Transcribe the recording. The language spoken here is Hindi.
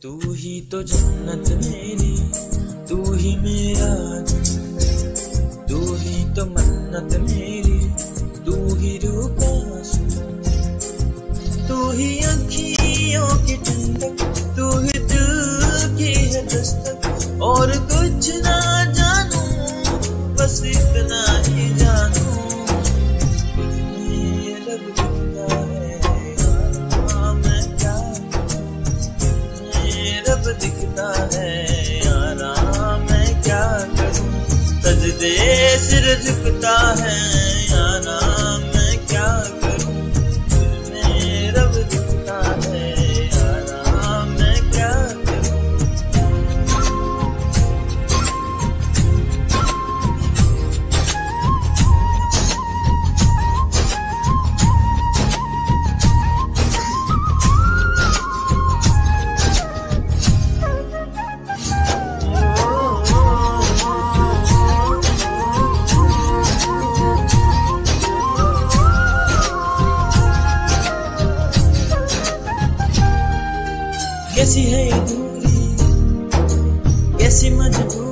तू ही तो जन्नत मेरी, तू ही मेरा दिल, तू ही तो मन्नत मेरी, तू ही रूह का सुकून, तू ही अखियों की ठंडक, तू ही दिल की है दस्तक। और कुछ ना जानूं, बस इतना ही जानूं, तुझमें रब दिखता है यारा, मैं क्या रब दिखता है यारा, मैं क्या करूं। सजदे सिर झुकता है यारा, मैं क्या करूं। तुझमें रब दिखता है यारा, मैं क्या करूं। कैसी है ये दूरी, कैसी मजबूरी,